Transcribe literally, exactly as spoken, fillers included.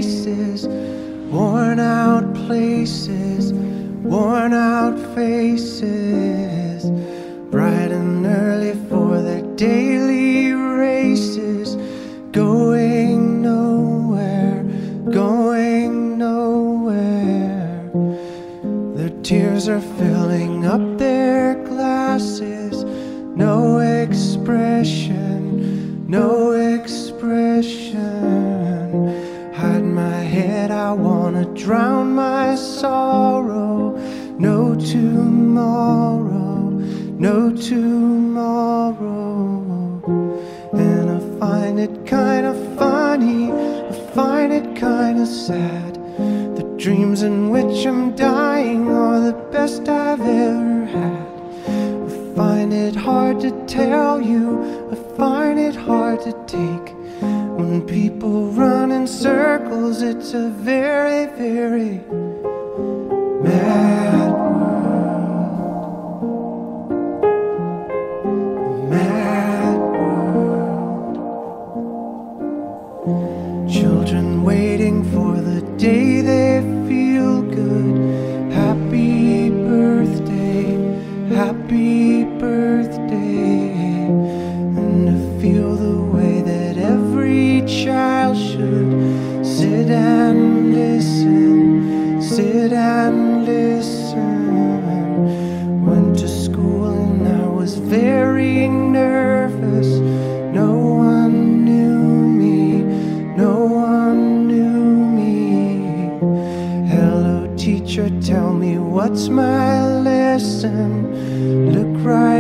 faces, worn out places, worn out faces, bright and early for their daily races, going nowhere, going nowhere. Their tears are filling up their glasses, no expression, no expression. Hide my head, I wanna drown my sorrow. No tomorrow, no tomorrow. And I find it kinda funny, I find it kinda sad. The dreams in which I'm dying are the best I've ever had. I find it hard to tell you, I find it hard to take. When people run in circles, it's a very, very mad world. Mad world. Children waiting for the day they feel good. Happy birthday, happy birthday. And to feel the way that every child should sit and listen, sit and listen. Went to school and I was very nervous. No one knew me, no one knew me. Hello teacher, tell me what's my lesson. Look right